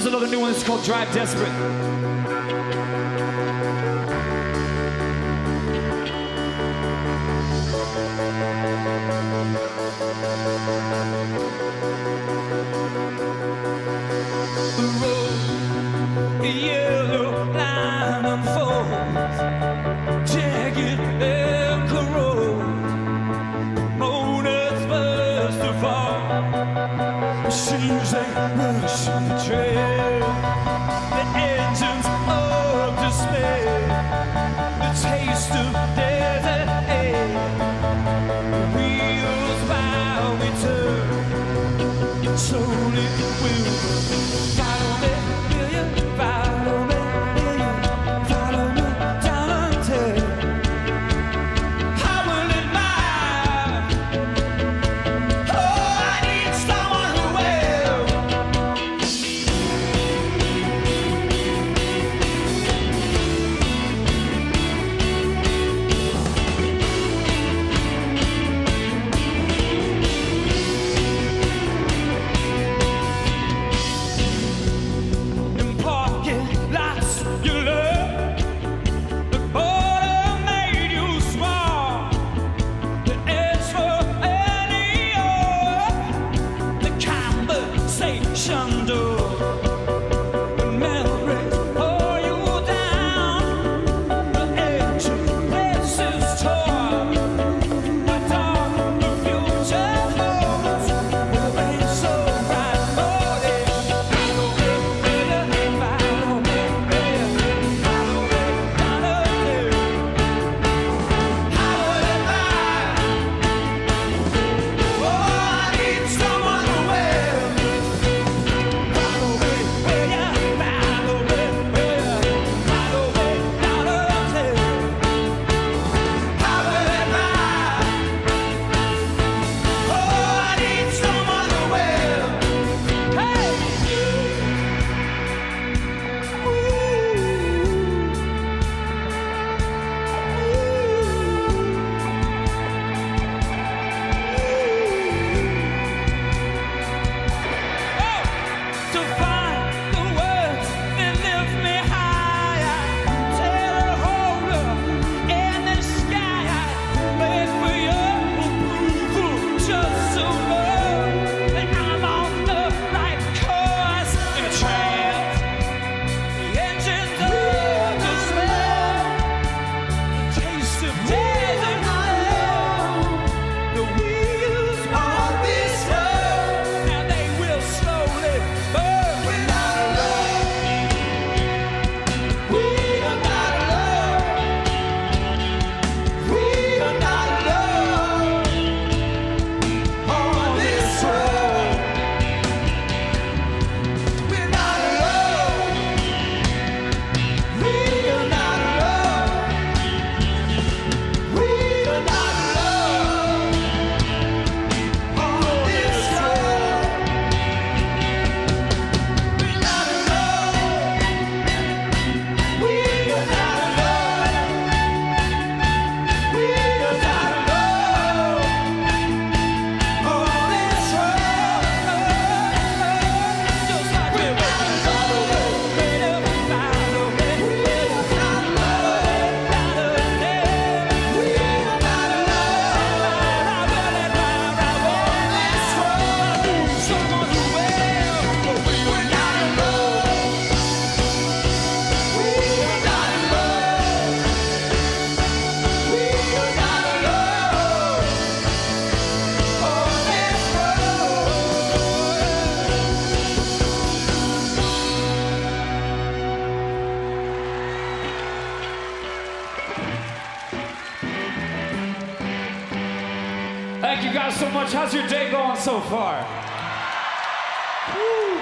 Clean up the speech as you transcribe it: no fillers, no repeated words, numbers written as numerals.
is another new one. It's called Drive Desperate. Shoes ain't rushing the trail. The engines of despair. The taste of desert air. Wheels while we turn. Slowly we'll follow me, will you? Follow me, will you? Follow me down until how will it mind? Oh, I need someone who will. In parking lots you love, the border made you small. The edge for any hour, the conversation door. The memories pull you down, the edge of places torn. The dark the future holds will rain so bright. Follow me, follow me, follow me down until how will it mind? Oh, I need someone who will. Follow me, will ya? Follow me, will ya? Follow me down until how will it mind? Oh, I need someone who will. Hey! To find the words that lift me higher, tear a hole in the sky. Wait for your approval, just to know that I'm on the right course. In a trance, the engines of despair, the taste of desert air, the wheels on this road, now they will slowly burn. We're not alone. We are not alone. We are not alone on this road. We're not alone. We are not alone. We are not alone on this road. We're not alone. We are not alone. We are not alone on this road. Just like we're not alone. Follow me, follow me. We are not alone. We are not alone. On this road. Someone who will. We're not alone. We are not alone. We are not alone on this Thank you guys so much. How's your day going so far? Woo.